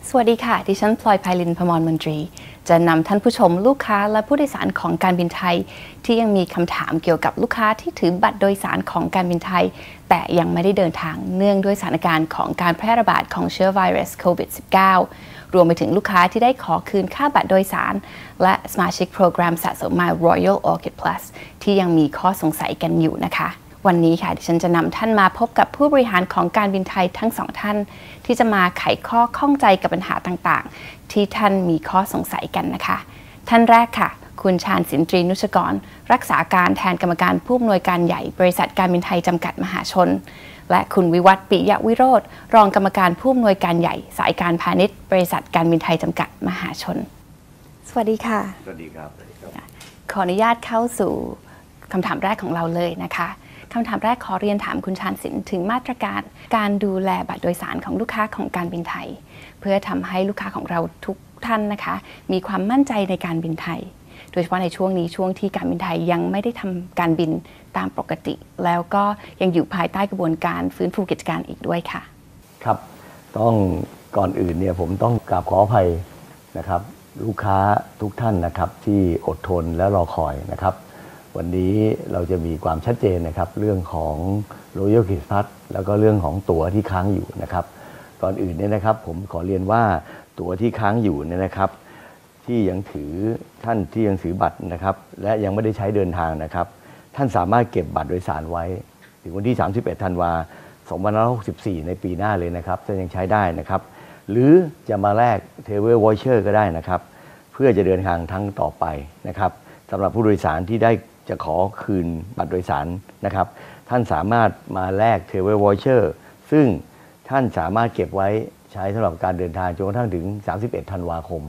สวัสดีค่ะดิฉันพลอยไพลินพมรมนตรีจะนำท่านผู้ชมลูกค้าและผู้โดยสารของการบินไทยที่ยังมีคำถามเกี่ยวกับลูกค้าที่ถือบัตรโดยสารของการบินไทยแต่ยังไม่ได้เดินทางเนื่องด้วยสถานการณ์ของการแพร่ระบาดของเชื้อไวรัสโควิด -19 รวมไปถึงลูกค้าที่ได้ขอคืนค่าบัตรโดยสารและสมาชิกโปรแกรมสะสม My Royal Orchid Plus ที่ยังมีข้อสงสัยกันอยู่นะคะวันนี้ค่ะดิฉันจะนำท่านมาพบกับผู้บริหารของการบินไทยทั้งสองท่านที่จะมาไขข้อข้องใจกับปัญหาต่างๆที่ท่านมีข้อสงสัยกันนะคะท่านแรกค่ะคุณชาญศิลป์ตรีนุชกรรักษาการแทนกรรมการผู้อำนวยการใหญ่บริษัทการบินไทยจำกัดมหาชนและคุณวิวัฒน์ ปิยะวิโรจน์รองกรรมการผู้อำนวยการใหญ่สายการพาณิชย์บริษัทการบินไทยจำกัดมหาชนสวัสดีค่ะสวัสดีครับขออนุญาตเข้าสู่คำถามแรกของเราเลยนะคะคำถามแรกขอเรียนถามคุณชาญศิลป์ถึงมาตรการการดูแลบัตรโดยสารของลูกค้าของการบินไทยเพื่อทำให้ลูกค้าของเราทุกท่านนะคะมีความมั่นใจในการบินไทยโดยเฉพาะในช่วงนี้ช่วงที่การบินไทยยังไม่ได้ทำการบินตามปกติแล้วก็ยังอยู่ภายใต้กระบวนการฟื้นฟูกิจการอีกด้วยค่ะครับต้องก่อนอื่นเนี่ยผมต้องกราบขออภัยนะครับลูกค้าทุกท่านนะครับที่อดทนและรอคอยนะครับวันนี้เราจะมีความชัดเจนนะครับเรื่องของ Royal Orchid Plus แล้วก็เรื่องของตั๋วที่ค้างอยู่นะครับก่อนอื่นเนี่ยนะครับผมขอเรียนว่าตั๋วที่ค้างอยู่เนี่ยนะครับที่ยังถือท่านที่ยังถือบัตรนะครับและยังไม่ได้ใช้เดินทางนะครับท่านสามารถเก็บบัตรโดยสารไว้ถึงวันที่31ธันวาคม2564ในปีหน้าเลยนะครับท่านยังใช้ได้นะครับหรือจะมาแลก Travel Voucher ก็ได้นะครับเพื่อจะเดินทางทั้งต่อไปนะครับสำหรับผู้โดยสารที่ได้จะขอคืนบัตรโดยสารนะครับท่านสามารถมาแลก Travel Voucher ซึ่งท่านสามารถเก็บไว้ใช้สำหรับการเดินทางจนกระทั่งถึง31ธันวาคม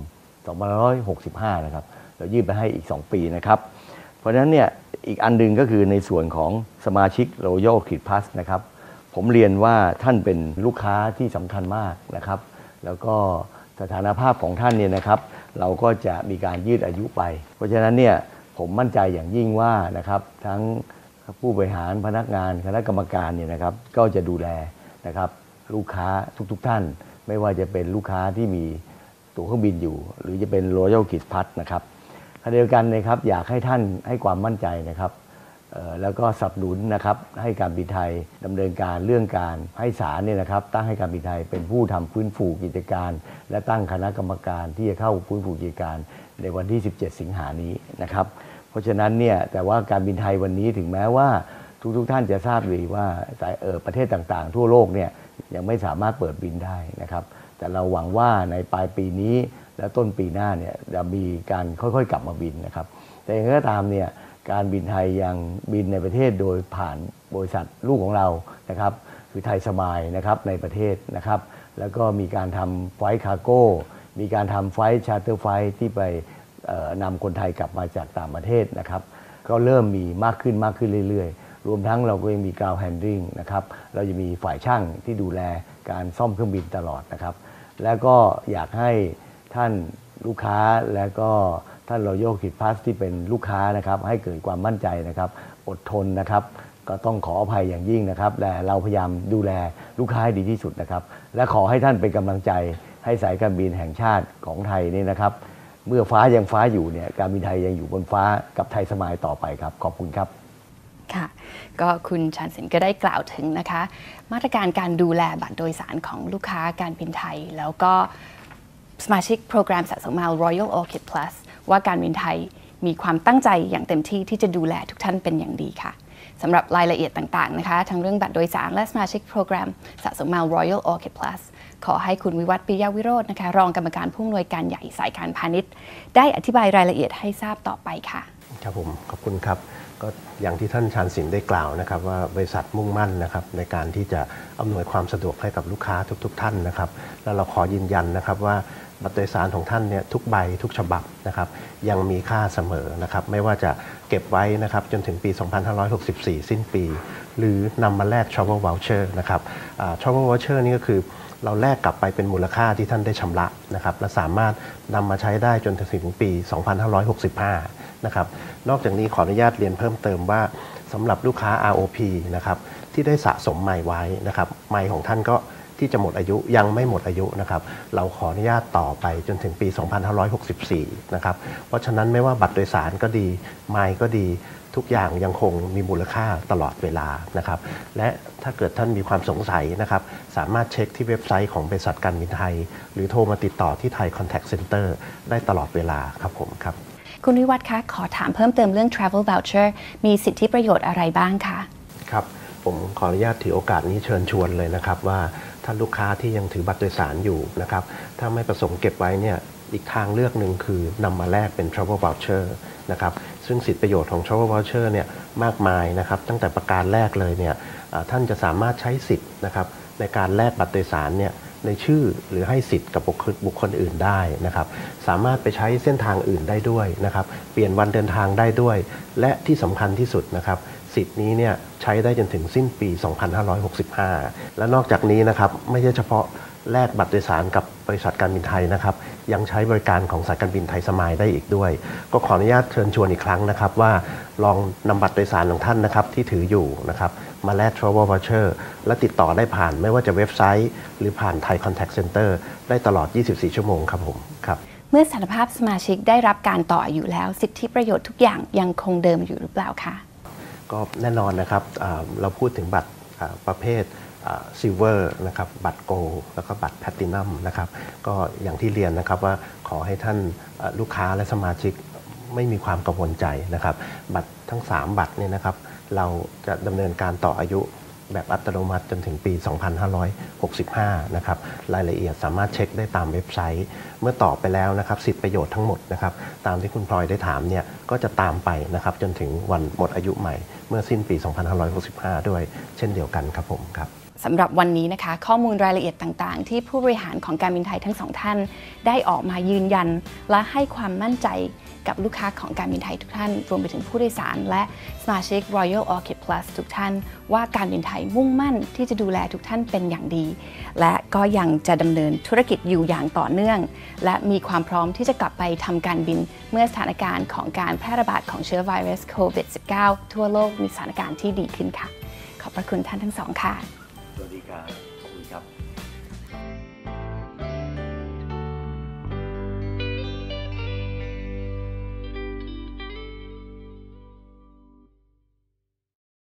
2565นะครับเรายืดไปให้อีก2ปีนะครับเพราะฉะนั้นเนี่ยอีกอันนึงก็คือในส่วนของสมาชิก Royal Orchid Plus นะครับผมเรียนว่าท่านเป็นลูกค้าที่สำคัญมากนะครับแล้วก็สถานภาพของท่านเนี่ยนะครับเราก็จะมีการยืดอายุไปเพราะฉะนั้นเนี่ยผมมั่นใจอย่างยิ่งว่านะครับทั้งผู้บริหารพนักงานคณะกรรมการเนี่ยนะครับก็จะดูแลนะครับลูกค้าทุกท่านไม่ว่าจะเป็นลูกค้าที่มีตั๋วเครื่องบินอยู่หรือจะเป็น Royal Orchid Plus นะครับขณะเดียวกันนะครับอยากให้ท่านให้ความมั่นใจนะครับแล้วก็สนับสนุนนะครับให้การบินไทยดำเนินการเรื่องการให้ศาลเนี่ยนะครับตั้งให้การบินไทยเป็นผู้ทำฟื้นฟูกิจการและตั้งคณะกรรมการที่จะเข้าฟื้นฟูกิจการในวันที่17สิงหานี้นะครับเพราะฉะนั้นเนี่ยแต่ว่าการบินไทยวันนี้ถึงแม้ว่าทุกท่านจะทราบดีว่าประเทศต่างๆทั่วโลกเนี่ยยังไม่สามารถเปิดบินได้นะครับแต่เราหวังว่าในปลายปีนี้และต้นปีหน้าเนี่ยจะมีการค่อยๆกลับมาบินนะครับแต่อย่างไรก็ตามเนี่ยการบินไทยยังบินในประเทศโดยผ่านบริษัทลูกของเรานะครับคือไทยสมายนะครับในประเทศนะครับแล้วก็มีการทำไฟล์คาร์โก้มีการทำไฟล์ชาร์เตอร์ไฟล์ที่ไปนำคนไทยกลับมาจากต่างประเทศนะครับก็เริ่มมีมากขึ้นเรื่อยๆรวมทั้งเราก็ยังมี ground handling นะครับเราจะมีฝ่ายช่างที่ดูแลการซ่อมเครื่องบินตลอดนะครับแล้วก็อยากให้ท่านลูกค้าและก็ท่าน Royal Orchid Plus ที่เป็นลูกค้านะครับให้เกิดความมั่นใจนะครับอดทนนะครับก็ต้องขออภัยอย่างยิ่งนะครับแต่เราพยายามดูแลลูกค้าให้ดีที่สุดนะครับและขอให้ท่านเป็นกำลังใจให้สายการบินแห่งชาติของไทยนี่นะครับเมื่อฟ้ายังฟ้าอยู่เนี่ยการบินไทยยังอยู่บนฟ้ากับไทยสมายต่อไปครับขอบคุณครับค่ะก็คุณชาญศิลป์ก็ได้กล่าวถึงนะคะมาตรการการดูแลบัตรโดยสารของลูกค้าการบินไทยแล้วก็สมาชิกโปรแกรมสะสม My Royal Orchid Plus ว่าการบินไทยมีความตั้งใจอย่างเต็มที่ที่จะดูแลทุกท่านเป็นอย่างดีค่ะสำหรับรายละเอียดต่างๆนะคะทั้งเรื่องบัตรโดยสารและสมาชิกโปรแกรมสะสม My Royal Orchid Plus ขอให้คุณวิวัฒน์ ปิยะวิโรจน์นะคะรองกรรมการผู้อำนวยการใหญ่สายการพาณิชย์ได้อธิบายรายละเอียดให้ทราบต่อไปค่ะครับผมขอบคุณครับก็อย่างที่ท่านชาญศิลป์ได้กล่าวนะครับว่าบริษัทมุ่งมั่นนะครับในการที่จะอำนวยความสะดวกให้กับลูกค้าทุกท่านนะครับแล้วเราขอยืนยันนะครับว่าบัตรโดยสารของท่านเนี่ยทุกใบทุกฉบับนะครับยังมีค่าเสมอนะครับไม่ว่าจะเก็บไว้นะครับจนถึงปี 2564 สิ้นปี หรือนำมาแลก Travel Voucher นะครับTravel Voucher นี่ก็คือเราแลกกลับไปเป็นมูลค่าที่ท่านได้ชำระนะครับและสามารถนำมาใช้ได้จนถึงปี 2565 นะครับนอกจากนี้ขออนุญาตเรียนเพิ่มเติมว่าสำหรับลูกค้า ROP นะครับที่ได้สะสมไมล์ไว้นะครับไมล์ของท่านก็ที่จะหมดอายุยังไม่หมดอายุนะครับเราขออนุญาตต่อไปจนถึงปี 2564 นะครับเพราะฉะนั้นไม่ว่าบัตรโดยสารก็ดีไมล์ก็ดีทุกอย่างยังคงมีมูลค่าตลอดเวลานะครับและถ้าเกิดท่านมีความสงสัยนะครับสามารถเช็คที่เว็บไซต์ของบริษัทการบินไทยหรือโทรมาติดต่อที่ไทย Contact Center ได้ตลอดเวลาครับผมครับคุณวิวัฒน์คะขอถามเพิ่มเติมเรื่อง Travel Voucher มีสิทธิประโยชน์อะไรบ้างคะครับผมขออนุญาตถือโอกาสนี้เชิญชวนเลยนะครับว่าท่านลูกค้าที่ยังถือบัตรโดยสารอยู่นะครับถ้าไม่ประสงค์เก็บไว้เนี่ยอีกทางเลือกหนึ่งคือนำมาแลกเป็น Travel Voucher นะครับซึ่งสิทธิประโยชน์ของ Travel Voucher เนี่ยมากมายนะครับตั้งแต่ประการแรกเลยเนี่ยท่านจะสามารถใช้สิทธิ์นะครับในการแลกบัตรโดยสารเนี่ยในชื่อหรือให้สิทธิ์กับบุคคลอื่นได้นะครับสามารถไปใช้เส้นทางอื่นได้ด้วยนะครับเปลี่ยนวันเดินทางได้ด้วยและที่สำคัญที่สุดนะครับสิทธิ์นี้เนี่ยใช้ได้จนถึงสิ้นปี 2565 และนอกจากนี้นะครับไม่ใช่เฉพาะแลกบัตรโดยสารกับบริษัทการบินไทยนะครับยังใช้บริการของสายการบินไทยสมายได้อีกด้วยก็ขออนุญาตเชิญชวนอีกครั้งนะครับว่าลองนำบัตรโดยสารของท่านนะครับที่ถืออยู่นะครับมาแลก Travel Voucher และติดต่อได้ผ่านไม่ว่าจะเว็บไซต์หรือผ่านไทย Contact Center ได้ตลอด 24 ชั่วโมงครับผมครับเมื่อสถานภาพสมาชิกได้รับการต่ออายุแล้วสิทธิประโยชน์ทุกอย่างยังคงเดิมอยู่หรือเปล่าคะก็แน่นอนนะครับเราพูดถึงบัตรประเภทซิลเวอร์นะครับบัตรโกลด์แล้วก็บัตรแพลตินัมนะครับก็อย่างที่เรียนนะครับว่าขอให้ท่านลูกค้าและสมาชิกไม่มีความกังวลใจนะครับบัตรทั้ง3บัตรเนี่ยนะครับเราจะดำเนินการต่ออายุแบบอัตโนมัติจนถึงปี 2565 นะครับรายละเอียดสามารถเช็คได้ตามเว็บไซต์เมื่อต่อไปแล้วนะครับสิทธิประโยชน์ทั้งหมดนะครับตามที่คุณพลอยได้ถามเนี่ยก็จะตามไปนะครับจนถึงวันหมดอายุใหม่เมื่อสิ้นปี 2565 ด้วยเช่นเดียวกันครับผมครับสำหรับวันนี้นะคะข้อมูลรายละเอียดต่างๆที่ผู้บริหารของการบินไทยทั้งสองท่านได้ออกมายืนยันและให้ความมั่นใจกับลูกค้าของการบินไทยทุกท่านรวมไปถึงผู้โดยสารและสมาชิก Royal Orchid Plus ทุกท่านว่าการบินไทยมุ่งมั่นที่จะดูแลทุกท่านเป็นอย่างดีและก็ยังจะดำเนินธุรกิจอยู่อย่างต่อเนื่องและมีความพร้อมที่จะกลับไปทำการบินเมื่อสถานการณ์ของการแพร่ระบาดของเชื้อไวรัสโควิด -19 ทั่วโลกมีสถานการณ์ที่ดีขึ้นค่ะขอบพระคุณท่านทั้งสองค่ะสวัสดีครับขอบคุณครับ